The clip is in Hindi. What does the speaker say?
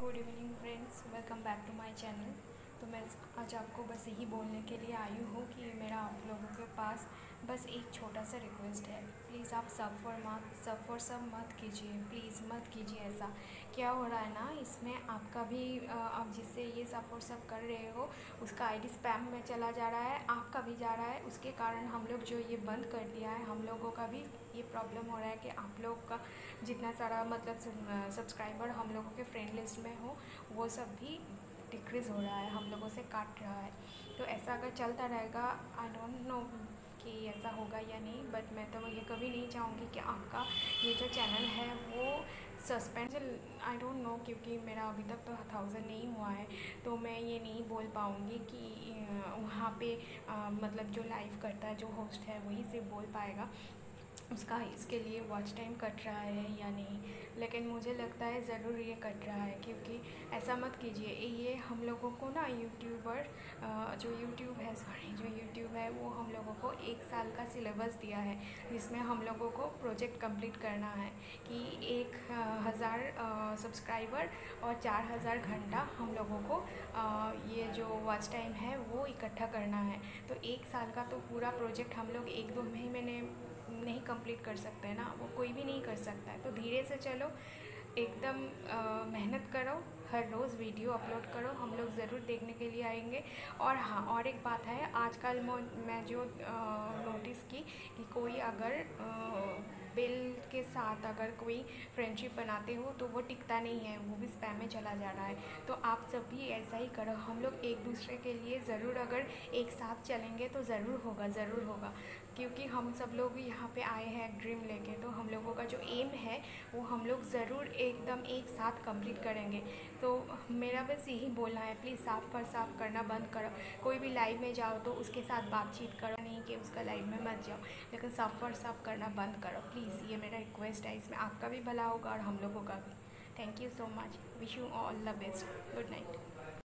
Good evening friends, welcome back to my channel. तो मैं आज आपको बस यही बोलने के लिए आई हूँ कि मेरा आप लोगों के पास बस एक छोटा सा रिक्वेस्ट है। प्लीज़ आप सब मत कीजिए, प्लीज़ मत कीजिए ऐसा। क्या हो रहा है ना, इसमें आपका भी आप जिससे ये सब कर रहे हो उसका आईडी स्पैम में चला जा रहा है, आपका भी जा रहा है। उसके कारण हम लोग जो ये बंद कर दिया है, हम लोगों का भी ये प्रॉब्लम हो रहा है कि आप लोग का जितना सारा मतलब सब्सक्राइबर हम लोगों के फ्रेंड लिस्ट में हो वो सब भी डिक्रीज़ हो रहा है, हम लोगों से काट रहा है। तो ऐसा अगर चलता रहेगा, आई डोंट नो कि ऐसा होगा या नहीं, बट मैं तो ये कभी नहीं चाहूँगी कि आपका ये जो चैनल है वो सस्पेंड। आई डोंट नो, क्योंकि मेरा अभी तक तो 1000 नहीं हुआ है, तो मैं ये नहीं बोल पाऊँगी कि वहाँ पे मतलब जो लाइव करता है, जो होस्ट है वही सिर्फ बोल पाएगा उसका इसके लिए वॉच टाइम कट रहा है या नहीं। लेकिन मुझे लगता है ज़रूर ये कट रहा है, क्योंकि ऐसा मत कीजिए। ये हम लोगों को ना जो यूट्यूब है वो हम लोगों को 1 साल का सिलेबस दिया है, जिसमें हम लोगों को प्रोजेक्ट कंप्लीट करना है कि 1000 सब्सक्राइबर और 4000 घंटा हम लोगों को ये जो वॉच टाइम है वो इकट्ठा करना है। तो 1 साल का तो पूरा प्रोजेक्ट हम लोग 1-2 महीने नहीं कंप्लीट कर सकते हैं ना, वो कोई भी नहीं कर सकता है। तो धीरे से चलो, एकदम मेहनत करो, हर रोज़ वीडियो अपलोड करो, हम लोग ज़रूर देखने के लिए आएंगे। और हाँ, और एक बात है, आजकल मैं जो नोटिस की कि कोई अगर बिल के साथ अगर कोई फ्रेंडशिप बनाते हो तो वो टिकता नहीं है, वो भी स्पैम में चला जा रहा है। तो आप सब भी ऐसा ही करो, हम लोग एक दूसरे के लिए ज़रूर अगर एक साथ चलेंगे तो ज़रूर होगा, क्योंकि हम सब लोग यहाँ पे आए हैं ड्रीम लेके। तो हम लोगों का जो एम है वो हम लोग ज़रूर एकदम एक साथ कंप्लीट करेंगे। तो मेरा बस यही बोलना है, प्लीज़ साफ करना बंद करो। कोई भी लाइव में जाओ तो उसके साथ बातचीत करो, नहीं कि उसका लाइव में मत जाओ, लेकिन साफ करना बंद करो प्लीज़। ये मेरा रिक्वेस्ट है, इसमें आपका भी भला होगा और हम लोगों का भी। Thank you so much, wish you all the best, good night.